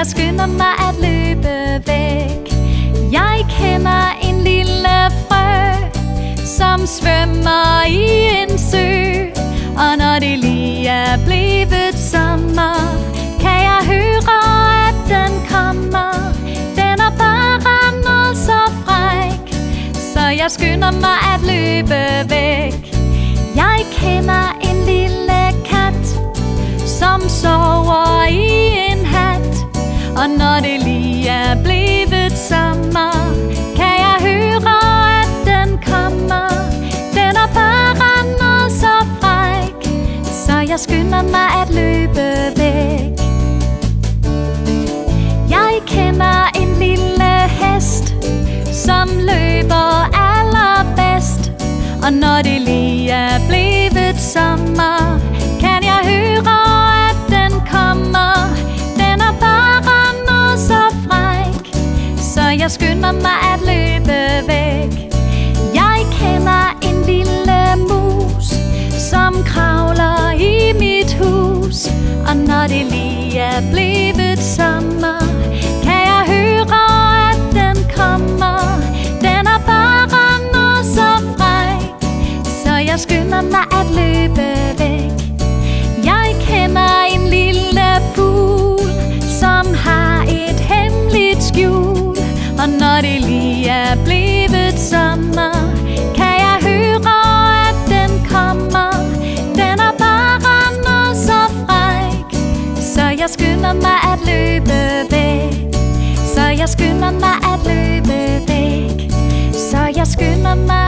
jeg skynder mig at løbe væk. Jeg kender en lille frø, som svømmer i en sø, og når det lige er blevet sommer, kan jeg høre, at den kommer. Den er bare noget så fræk, så jeg skynder mig at løbe væk. Jeg kender en lille kat, som sover i en hat, og når det lige er blevet sommer, kan jeg høre, at den kommer. Den er bare noget så fræk, så jeg skynder mig at løbe væk. Jeg kender en lille hest, som løber allerbedst, og når det lige er blevet sommer, kan jeg høre, at den kommer. Den er bare noget så fræk, så jeg skynder mig at løbe væk. Jeg kender en lille mus, som kravler i mit hus, og når det lige er blevet sommer, kan jeg høre, at den kommer. Den er bare noget så fræk, så jeg skynder mig at løbe væk. Jeg kender en lille fugl, som har et hemmeligt skjul, og når det lige er blevet sommer, kan jeg høre, at den kommer. Den er bare noget så fræk, så jeg skynder mig at løbe væk. Så jeg skynder mig at løbe væk. Så jeg skynder mig